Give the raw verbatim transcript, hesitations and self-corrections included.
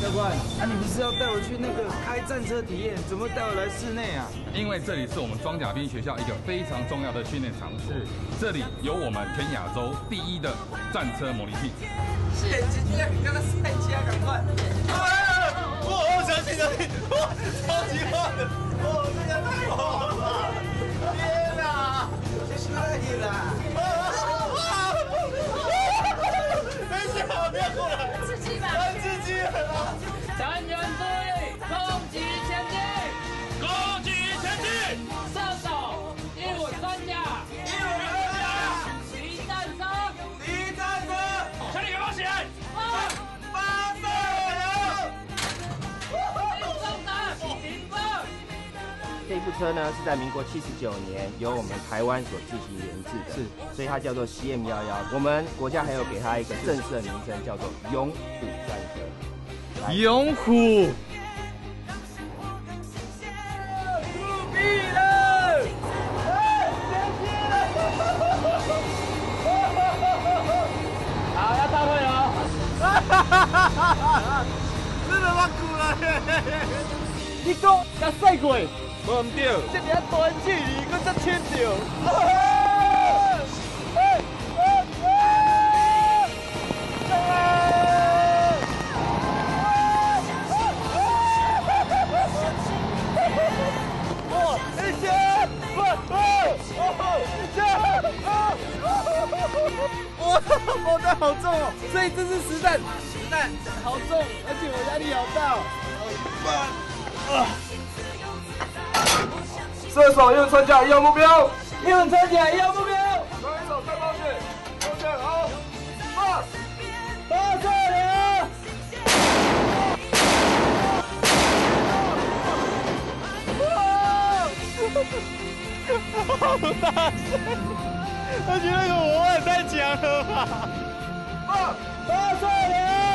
教官，啊，你不是要带我去那个开战车体验，怎么带我来室内啊？ 因为这里是我们装甲兵学校一个非常重要的训练场所，这里有我们全亚洲第一的战车模拟器。 是，今天你刚刚赛车赶快！ 我好相信你，哇，超级棒的，哦，这个太好了吧！天哪，这是哪里啦？等一下，不要过来， 刺激吧， 太刺激了！ 成员注意，攻击前进， 攻击前进， 射手，英文专家， 英文专家， 敌战车， 敌战车，全体冒险， 发发射了！ 命中弹，停放。 这部车呢是在民国七十九年由我们台湾所自行研制的，是，所以它叫做 C M 一一。我们国家还有给它一个正式的名称，叫做勇虎战车。 勇虎。 好，要倒退了。 真的我哭了！ 你讲要赛过？ 无唔对， 这个短距离，搁再轻着。哇！一千！哇！爆弹好重哦！所以这是实弹，实弹好重，而且我压力好大哦。 射手右穿甲一号目标， 右穿甲一号目标， 左手看方向，方向好，发， 发射了！哇！好大声！我觉得那个火也太强了吧！ 发， 发射了！